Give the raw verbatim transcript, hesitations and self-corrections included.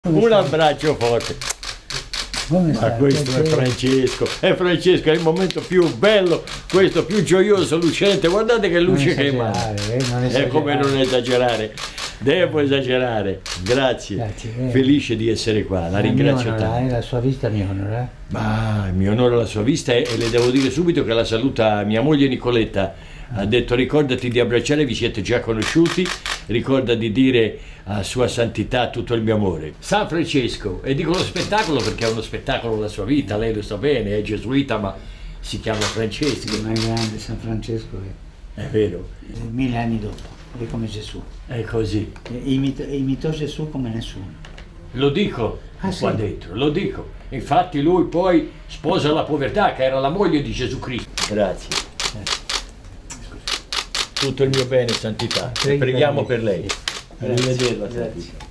Un abbraccio forte. Come Ma stai? questo è Francesco, è Francesco, è il momento più bello, questo più gioioso, lucente. Guardate che luce che emana. È come non esagerare. Devo esagerare. Grazie. Grazie, eh. Felice di essere qua, la ringrazio onora, tanto. eh, la sua vista mi onora. Ma mi onora la sua vista e, e le devo dire subito che la saluta mia moglie Nicoletta. Ha detto: ricordati di abbracciare, vi siete già conosciuti, ricorda di dire a Sua Santità tutto il mio amore. San Francesco, e dico lo spettacolo perché è uno spettacolo della sua vita, lei lo sa bene, è gesuita ma si chiama Francesco. Ma è grande San Francesco, È vero, è mille anni dopo, è come Gesù. è così. Imita, imitò Gesù come nessuno. Lo dico Ah, qua sì? dentro, lo dico. Infatti lui poi sposa la povertà, che era la moglie di Gesù Cristo. Grazie. Tutto il mio bene, Santità. Preghi per Preghiamo me. per lei. Grazie. Arrivederla, Grazie. Santità.